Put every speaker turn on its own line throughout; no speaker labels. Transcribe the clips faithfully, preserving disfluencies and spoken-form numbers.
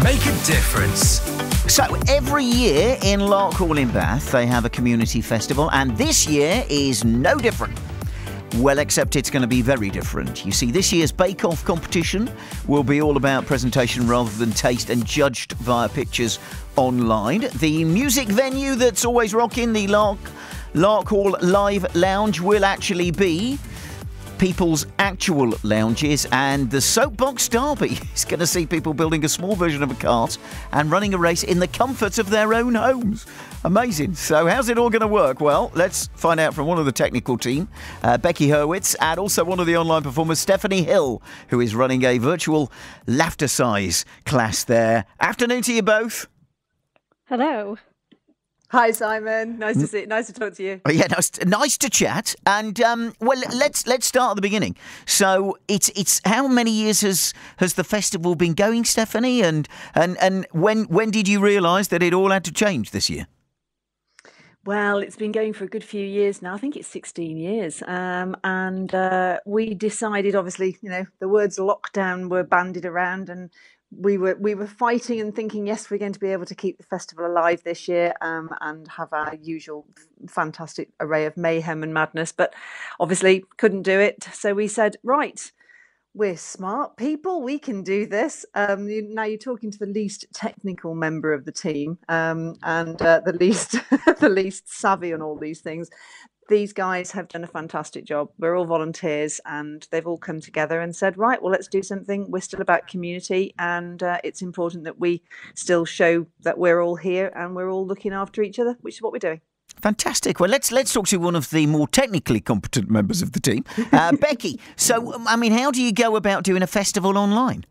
Make a difference.
So every year in Larkhall in Bath, they have a community festival, and this year is no different. Well, except it's going to be very different. You see, this year's Bake Off competition will be all about presentation rather than taste and judged via pictures online. The music venue that's always rocking, the Lark, Larkhall Live Lounge, will actually be people's actual lounges, and the Soapbox Derby is going to see people building a small version of a cart and running a race in the comfort of their own homes. Amazing. So how's it all going to work? Well, let's find out from one of the technical team, uh, Becky Hurwitz, and also one of the online performers, Stephanie Hill, who is running a virtual laughter size class there. Afternoon to you both.
Hello.
Hi, Simon. Nice to see. Nice to talk to you.
Oh, yeah, nice, nice to chat. And um, well, let's let's start at the beginning. So it's it's how many years has has the festival been going, Stephanie? And and and when when did you realise that it all had to change this year?
Well, it's been going for a good few years now. I think it's sixteen years. Um, and uh, we decided, obviously, you know, the words lockdown were bandied around, and we were we were fighting and thinking, yes, we're going to be able to keep the festival alive this year um, and have our usual fantastic array of mayhem and madness. But obviously couldn't do it. So we said, right, we're smart people. We can do this. Um, you, now you're talking to the least technical member of the team um, and uh, the least the least savvy on all these things. These guys have done a fantastic job. We're all volunteers, and they've all come together and said, right, well, let's do something. We're still about community, and uh, it's important that we still show that we're all here and we're all looking after each other, which is what we're doing.
Fantastic. Well, let's let's talk to one of the more technically competent members of the team, uh, Becky. So, I mean, how do you go about doing a festival online?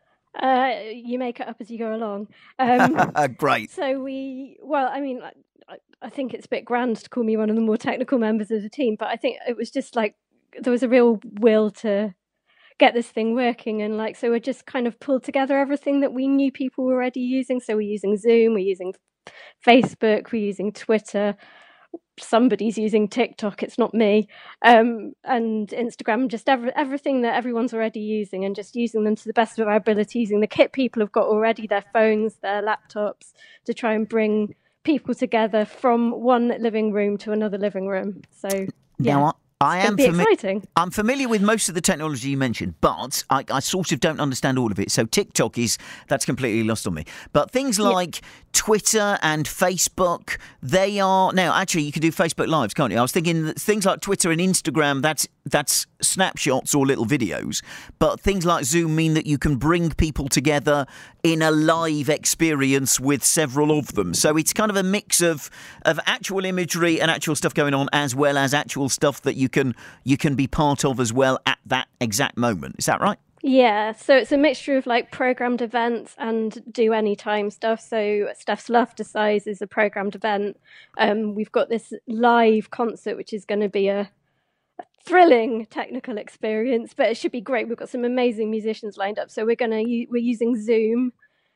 Uh, you make it up as you go along. Um,
Great.
So we, well, I mean, I, I think it's a bit grand to call me one of the more technical members of the team, but I think it was just like there was a real will to get this thing working, and like so we just kind of pulled together everything that we knew people were already using. So we're using Zoom, we're using Facebook, we're using Twitter. Somebody's using TikTok, it's not me, um, and Instagram, just every, everything that everyone's already using, and just using them to the best of our ability, using the kit people have got already, their phones, their laptops, to try and bring people together from one living room to another living room. So, yeah.
Now, I am
be
fami-
exciting.
I'm familiar with most of the technology you mentioned, but I, I sort of don't understand all of it. So TikTok is, that's completely lost on me. But things like yeah. Twitter and Facebook, they are, now actually you can do Facebook Lives, can't you? I was thinking that things like Twitter and Instagram, that's that's snapshots or little videos. But things like Zoom mean that you can bring people together in a live experience with several of them. So it's kind of a mix of, of actual imagery and actual stuff going on, as well as actual stuff that you can you can be part of as well at that exact moment. Is that right?
Yeah, so it's a mixture of like programmed events and do anytime stuff. So Steph's Laughter Size is a programmed event. Um, we've got this live concert, which is going to be a, a thrilling technical experience, but it should be great. We've got some amazing musicians lined up. So we're going to we're using Zoom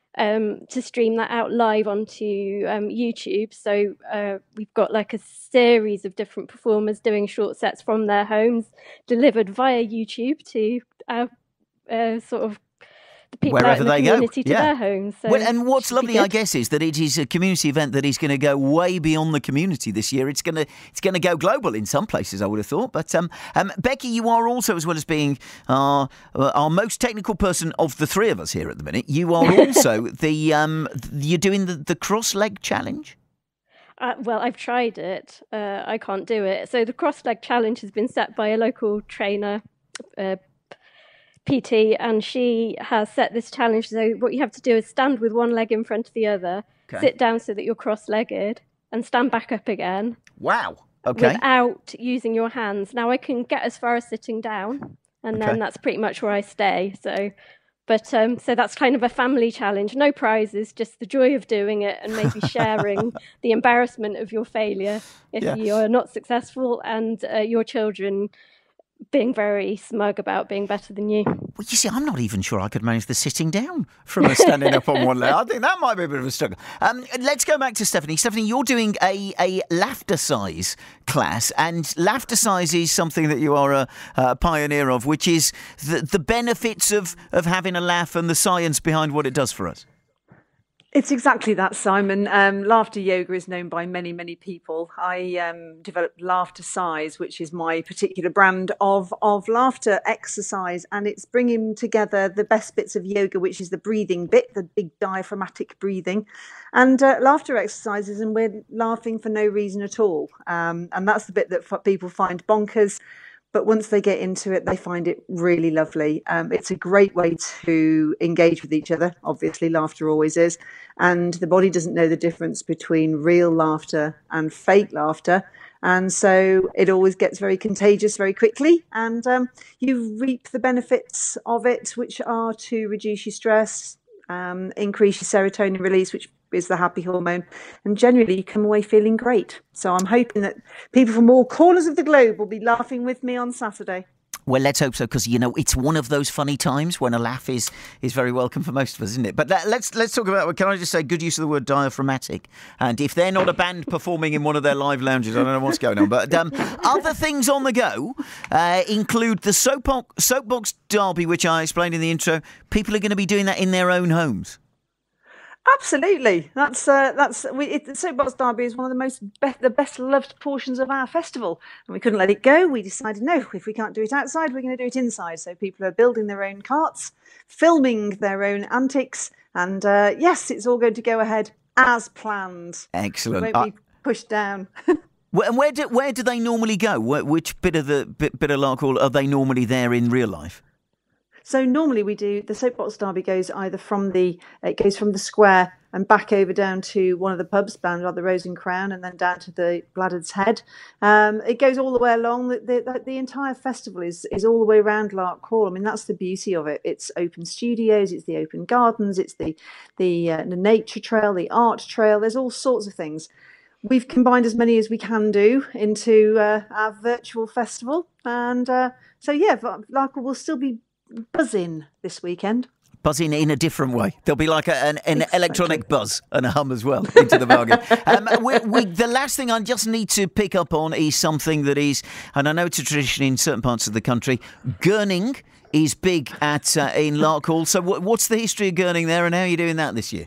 um, to stream that out live onto um, YouTube. So uh, we've got like a series of different performers doing short sets from their homes, delivered via YouTube to our Uh, sort of the people
wherever
out in the
they
community
go,
to
yeah.
their homes. So
well, and what's lovely, I guess, is that it is a community event that is going to go way beyond the community this year. It's going to it's going to go global in some places, I would have thought. But um, um, Becky, you are also, as well as being our our most technical person of the three of us here at the minute, you are also the um, you're doing the, the cross leg challenge.
Uh, well, I've tried it. Uh, I can't do it. So the cross leg challenge has been set by a local trainer. Uh, P T, and she has set this challenge. So what you have to do is stand with one leg in front of the other, okay. Sit down so that you're cross-legged, and stand back up again.
Wow. Okay.
Without using your hands. Now I can get as far as sitting down, and okay. then that's pretty much where I stay. So, but um, so that's kind of a family challenge. No prizes, just the joy of doing it, and maybe sharing the embarrassment of your failure if yeah. you're not successful, and uh, your children being very smug about being better than you.
Well, you see, I'm not even sure I could manage the sitting down from a standing up on one leg. I think that might be a bit of a struggle. Um, let's go back to Stephanie. Stephanie, you're doing a, a laughter size class, and laughter size is something that you are a, a pioneer of, which is the, the benefits of, of having a laugh and the science behind what it does for us.
It's exactly that, Simon. Um, laughter yoga is known by many, many people. I um, developed Laughter Size, which is my particular brand of, of laughter exercise. And it's bringing together the best bits of yoga, which is the breathing bit, the big diaphragmatic breathing, and uh, laughter exercises. And we're laughing for no reason at all. Um, and that's the bit that f- people find bonkers. But once they get into it, they find it really lovely. Um, it's a great way to engage with each other. Obviously, laughter always is. And the body doesn't know the difference between real laughter and fake laughter. And so it always gets very contagious very quickly. And um, you reap the benefits of it, which are to reduce your stress, um, increase your serotonin release, which is the happy hormone, and generally you come away feeling great. So I'm hoping that people from all corners of the globe will be laughing with me on Saturday.
Well, let's hope so, because, you know, it's one of those funny times when a laugh is is very welcome for most of us, isn't it? But that, let's let's talk about, can I just say, good use of the word diaphragmatic. And if they're not a band performing in one of their live lounges, I don't know what's going on. But um, other things on the go uh, include the Soapbox, Soapbox Derby, which I explained in the intro. People are going to be doing that in their own homes.
Absolutely, that's uh, that's we, it, the Soapbox Derby is one of the most be- the best loved portions of our festival, and we couldn't let it go. We decided, no, if we can't do it outside, we're going to do it inside. So people are building their own carts, filming their own antics, and uh, yes, it's all going to go ahead as planned.
Excellent.
It won't be pushed down.
Well, and where do where do they normally go? Where, which bit of the bit, bit of Larkhall are they normally there in real life?
So normally we do, the Soapbox Derby goes either from the, it goes from the square and back over down to one of the pubs, down by the Rose and Crown, and then down to the Bladdard's Head. Um, it goes all the way along. The, the, the entire festival is, is all the way around Larkhall. I mean, that's the beauty of it. It's open studios, it's the open gardens, it's the, the, uh, the nature trail, the art trail. There's all sorts of things. We've combined as many as we can do into uh, our virtual festival. And uh, so, yeah, Larkhall will still be buzzing this weekend.
Buzzing in a different way. There'll be like a, an, an exactly. electronic buzz and a hum as well into the bargain. um, we, we, the last thing I just need to pick up on is something that is, and I know it's a tradition in certain parts of the country, gurning is big at uh, in Larkhall. So w- what's the history of gurning there, and how are you doing that this year?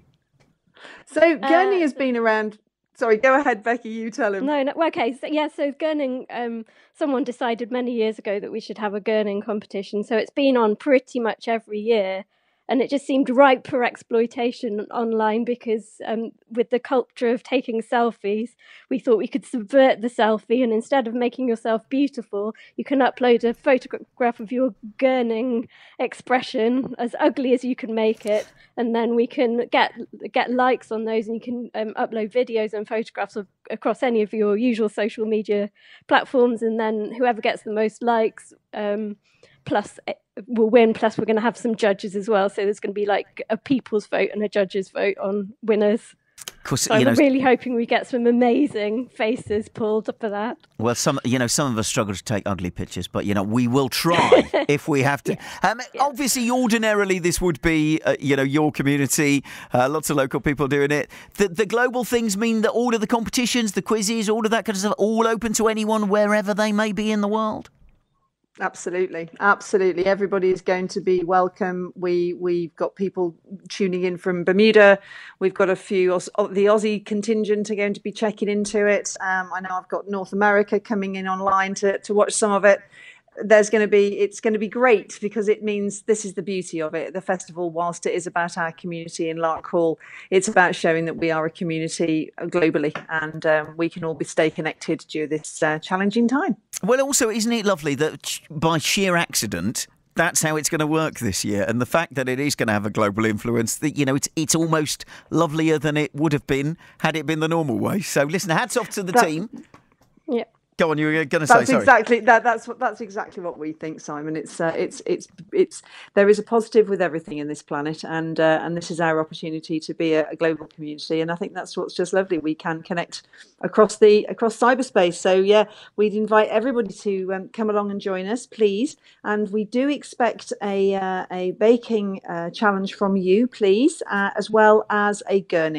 So gurning uh, has been around... Sorry, go ahead, Becky, you tell him.
No, no, okay, so, yeah, so gurning, um, someone decided many years ago that we should have a gurning competition, so it's been on pretty much every year, and it just seemed ripe for exploitation online because um, with the culture of taking selfies, we thought we could subvert the selfie, and instead of making yourself beautiful, you can upload a photograph of your gurning expression, as ugly as you can make it, and then we can get get likes on those, and you can um, upload videos and photographs of, across any of your usual social media platforms, and then whoever gets the most likes um, plus will win. Plus we're going to have some judges as well, so there's going to be like a people's vote and a judge's vote on winners.
Course,
so I'm
know,
really hoping we get some amazing faces pulled for that.
Well, some you know some of us struggle to take ugly pictures, but you know we will try if we have to. Yeah. Um, yeah. Obviously, ordinarily this would be uh, you know your community, uh, lots of local people doing it. The, the global things mean that all of the competitions, the quizzes, all of that kind of stuff, all open to anyone wherever they may be in the world.
Absolutely, absolutely. Everybody is going to be welcome. We we've got people tuning in from Bermuda. We've got a few. The Aussie contingent are going to be checking into it. Um, I know I've got North America coming in online to to watch some of it. There's going to be, it's going to be great because it means this is the beauty of it. The festival, whilst it is about our community in Larkhall, it's about showing that we are a community globally, and um, we can all be stay connected during this uh, challenging time.
Well, also, isn't it lovely that by sheer accident, that's how it's going to work this year, and the fact that it is going to have a global influence, that you know, it's it's almost lovelier than it would have been had it been the normal way. So, listen, hats off to the
that,
team.
Yeah.
Go on, you were going to
say. That's
sorry.
exactly that. That's what. That's exactly what we think, Simon. It's. Uh, it's. It's. It's. There is a positive with everything in this planet, and uh, and this is our opportunity to be a, a global community. And I think that's what's just lovely. We can connect across the across cyberspace. So yeah, we'd invite everybody to um, come along and join us, please. And we do expect a uh, a baking uh, challenge from you, please, uh, as well as a gurning.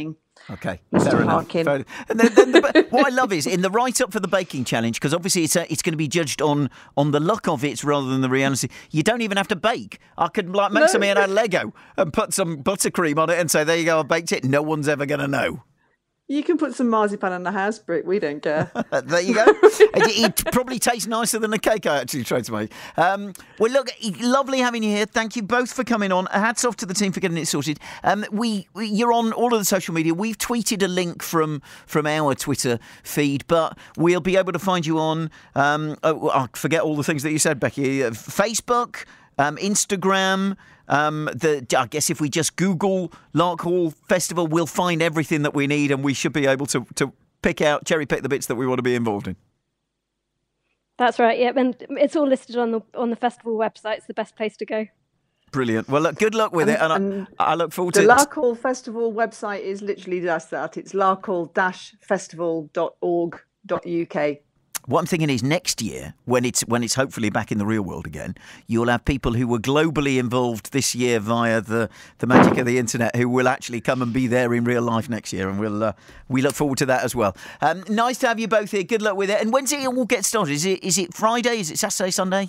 Okay,
Mister
fair enough.
Harkin.
Fair, and then, then the, what I love is in the write-up for the baking challenge, because obviously it's a, it's going to be judged on on the luck of it rather than the reality. You don't even have to bake. I could like make
No.
something out of Lego and put some buttercream on it and say, there you go, I baked it. No one's ever going to know.
You can put some marzipan on the house brick. We don't care.
There you go. it, it probably tastes nicer than the cake I actually tried to make. Um, well, look, lovely having you here. Thank you both for coming on. Hats off to the team for getting it sorted. Um, we, we, you're on all of the social media. We've tweeted a link from from our Twitter feed, but we'll be able to find you on. Um, oh, I forget all the things that you said, Becky. Uh, Facebook, um, Instagram. Um, the, I guess if we just Google Larkhall Festival, we'll find everything that we need, and we should be able to, to pick out, cherry pick the bits that we want to be involved in.
That's right. Yep, and it's all listed on the on the festival website. It's the best place to go.
Brilliant. Well, look, good luck with
And-
it, and,
and
I, I look forward
The
to.
Larkhall Festival website is literally just that. It's larkhall dash festival dot org dot U K.
What I'm thinking is next year, when it's when it's hopefully back in the real world again, you'll have people who were globally involved this year via the, the magic of the internet who will actually come and be there in real life next year, and we'll uh, we look forward to that as well. Um, nice to have you both here. Good luck with it. And when's it all get started? Is it is it Friday? Is it Saturday, Sunday?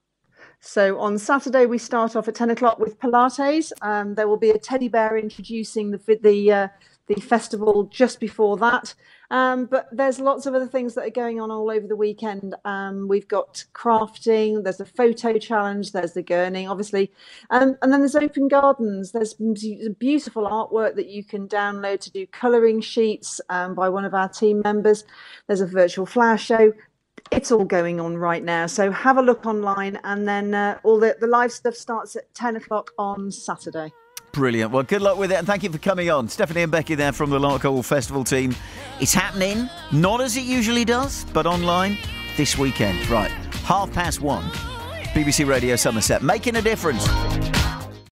So on Saturday we start off at ten o'clock with Pilates. Um, there will be a teddy bear introducing the the uh, the festival just before that. Um, but there's lots of other things that are going on all over the weekend. Um, we've got crafting, there's a photo challenge, there's the gurning, obviously. Um, and then there's open gardens. There's beautiful artwork that you can download to do colouring sheets um, by one of our team members. There's a virtual flower show. It's all going on right now. So have a look online, and then uh, all the, the live stuff starts at ten o'clock on Saturday.
Brilliant. Well, good luck with it, and thank you for coming on. Stephanie and Becky there from the Larkhall Festival team. It's happening, not as it usually does, but online this weekend. Right, half past one, B B C Radio Somerset, making a difference.